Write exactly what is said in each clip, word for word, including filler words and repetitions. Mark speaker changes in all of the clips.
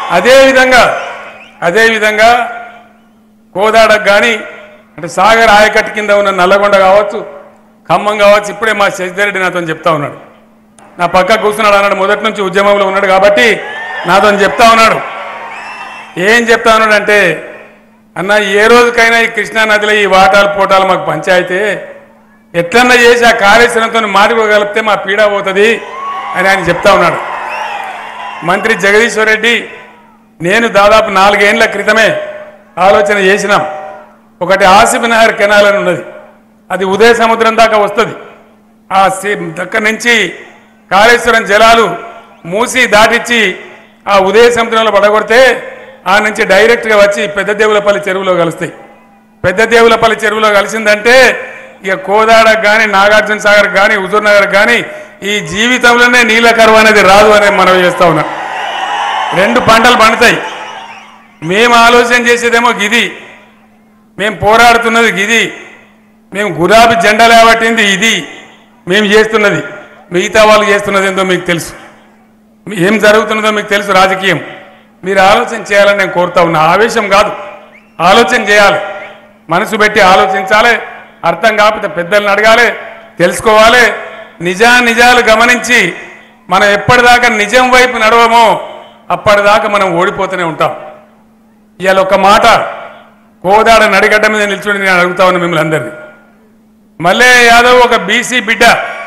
Speaker 1: అదేవిధంగా అదేవిధంగా కోదాడకు కానీ అంటే సాగర్ ఆయకట్టు కింద ఉన్న నల్లగొండ కావచ్చు, ఖమ్మం కావచ్చు. ఇప్పుడే మా శశిధర్ రెడ్డి నాతో చెప్తా ఉన్నాడు, నా పక్క కూర్చున్నాడు అన్నాడు, మొదటి నుంచి ఉద్యమంలో ఉన్నాడు కాబట్టి నాతో చెప్తా ఉన్నాడు. ఏం చెప్తా ఉన్నాడు అంటే, అన్న ఏ రోజుకైనా ఈ కృష్ణానదిలో ఈ వాటాలు పోటాలు మాకు పంచాయితే ఎట్లన్నా చేసి ఆ కాళేశ్వరంతో మాటిపోగలిపితే మా పీడ పోతుంది అని ఆయన చెప్తా ఉన్నాడు. మంత్రి జగదీశ్వర్ రెడ్డి నేను దాదాపు నాలుగేళ్ల క్రితమే ఆలోచన చేసినాం. ఒకటి ఆసిఫ్ నగర్ కెనాల్ అని ఉన్నది, అది ఉదయ సముద్రం దాకా వస్తుంది. ఆ దగ్గర నుంచి కాళేశ్వరం జలాలు మూసి దాటిచ్చి ఆ ఉదయ సముద్రంలో పడగొడితే ఆ నుంచి డైరెక్ట్గా వచ్చి పెద్ద దేవులపల్లి చెరువులో కలుస్తాయి. పెద్ద దేవులపల్లి చెరువులో కలిసిందంటే ఇక కోదాడకు కానీ నాగార్జున సాగర్ కానీ హుజూర్ నగర్ కానీ ఈ జీవితంలోనే నీళ్ళ కరువు అనేది రాదు అనేది మనం చేస్తా ఉన్నాం. రెండు పంటలు పండుతాయి. మేము ఆలోచన చేసేదేమో గిది, మేము పోరాడుతున్నది గిది, మేము గులాబీ జెండా లేవట్టింది ఇది, మేము చేస్తున్నది. మిగతా వాళ్ళు చేస్తున్నది ఏందో మీకు తెలుసు, ఏం జరుగుతున్నదో మీకు తెలుసు. రాజకీయం మీరు ఆలోచన చేయాలని నేను కోరుతా ఉన్నా. ఆవేశం కాదు, ఆలోచన చేయాలి, మనసు పెట్టి ఆలోచించాలి. అర్థం కాకపోతే పెద్దలను అడగాలి, తెలుసుకోవాలి. నిజా నిజాలు గమనించి మనం ఎప్పటిదాకా నిజం వైపు నడవమో అప్పటిదాకా మనం ఓడిపోతూనే ఉంటాం. ఇవాళ ఒక మాట కోదాడ నడిగడ్డ మీద నిల్చుని నేను అడుగుతా ఉన్నా మిమ్మల్ని అందరినీ. మల్లయ్య యాదవ్ ఒక బీసీ బిడ్డ,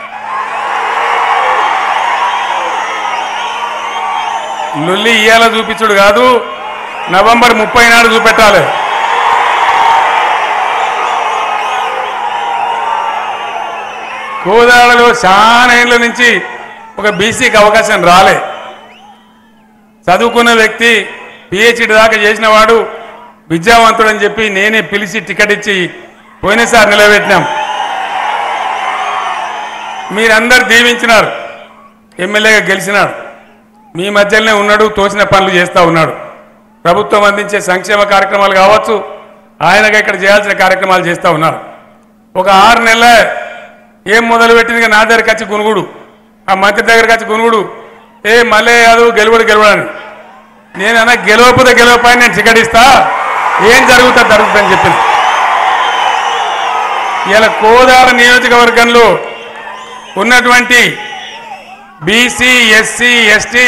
Speaker 1: లొల్లి ఇయ్యాల చూపించుడు కాదు, నవంబర్ ముప్పై నాడు చూపెట్టాలి. కోదాడలో చాలా ఏళ్ళ నుంచి ఒక బీసీకి అవకాశం రాలే. చదువుకున్న వ్యక్తి, పిహెచ్డి దాకా చేసిన వాడు, విద్యావంతుడు అని చెప్పి నేనే పిలిచి టికెట్ ఇచ్చి పోయినసారి నిలబెట్టినాం. మీరందరూ దీవించినారు, ఎమ్మెల్యేగా గెలిచినాడు, మీ మధ్యలోనే ఉన్నాడు, తోచిన పనులు చేస్తూ ఉన్నాడు. ప్రభుత్వం అందించే సంక్షేమ కార్యక్రమాలు కావచ్చు, ఆయనగా ఇక్కడ చేయాల్సిన కార్యక్రమాలు చేస్తూ ఉన్నారు. ఒక ఆరు నెలల ఏం మొదలుపెట్టింది నా దగ్గరికి వచ్చి గునుగుడు, ఆ మంత్రి దగ్గరికి వచ్చి గునుగుడు, ఏ మల్లయ్య యాదవ్ గెలువడు గెలవడని. నేను అన్నా గెలవకపోతే గెలవపై నేను టికెట్ ఇస్తా, ఏం జరుగుతా జరుగుతుందని చెప్పింది. ఇలా కోదాడ నియోజకవర్గంలో ఉన్నటువంటి బీసీ ఎస్సీ ఎస్టీ,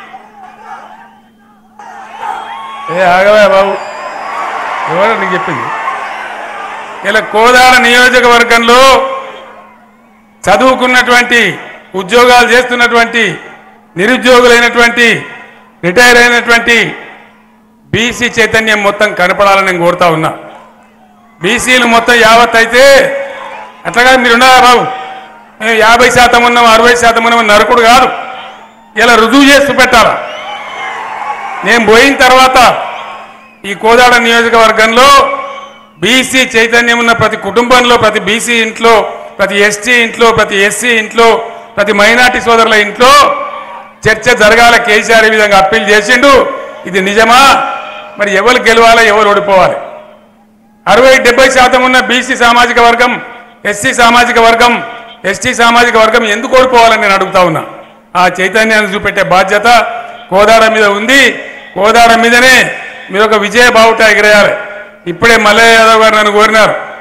Speaker 1: ఏ ఆగవా బాబు ఎవరో నీకు చెప్పింది. ఇలా కోదాడ నియోజకవర్గంలో చదువుకున్నటువంటి, ఉద్యోగాలు చేస్తున్నటువంటి, నిరుద్యోగులైనటువంటి, రిటైర్ అయినటువంటి బీసీ చైతన్యం మొత్తం కనపడాలని నేను కోరుతా ఉన్నా. బీసీలు మొత్తం యావత్ అయితే అట్లాగా మీరు ఉన్నారా బాబు, మేము యాభై శాతం ఉన్నాం అరవై శాతం ఉన్నాం నరకుడు కాదు, ఇలా రుజువు చేస్తూ పెట్టాలా. నేను పోయిన తర్వాత ఈ కోదాడ నియోజకవర్గంలో బీసీ చైతన్యం ఉన్న ప్రతి కుటుంబంలో, ప్రతి బీసీ ఇంట్లో, ప్రతి ఎస్టీ ఇంట్లో, ప్రతి ఎస్సీ ఇంట్లో, ప్రతి మైనార్టీ సోదరుల ఇంట్లో చర్చ జరగాల. కేసీఆర్ ఈ విధంగా అప్పీల్ చేసిండు. ఇది నిజమా? మరి ఎవరు గెలవాలా, ఎవరు ఓడిపోవాలి? అరవై డెబ్బై శాతం ఉన్న బీసీ సామాజిక వర్గం, ఎస్సీ సామాజిక వర్గం, ఎస్టీ సామాజిక వర్గం ఎందుకు ఓడిపోవాలని నేను అడుగుతా ఉన్నా. ఆ చైతన్యాన్ని చూపెట్టే బాధ్యత కోదాడ మీద ఉంది. కోదాడ మీదనే మీరు ఒక విజయ బావుట ఎగిరేయాలి. ఇప్పుడే మల్లయ్య యాదవ్ గారు నన్ను కోరినారు,